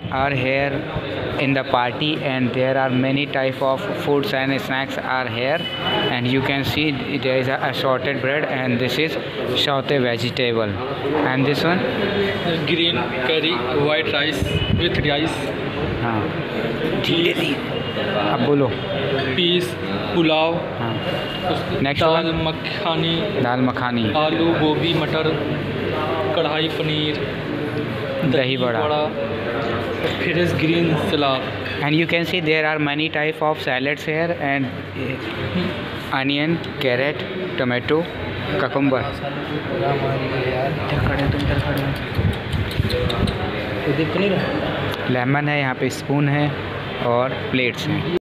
are here in the party, and there are many type of foods and snacks are here, and you can see there is a assorted bread, and this is sauté vegetable, and this one green curry, white rice with rice, हाँ अब बोलो piece pulao, हाँ next दाल one मखानी, दाल मखानी, आलू गोभी मटर, कढ़ाई पनीर, दही बड़ा, फिर इस green salad, and you can see there are many type of salads here, and onion, carrot, tomato, cucumber. Lemon है, यहाँ पे स्पून है और प्लेट्स हैं।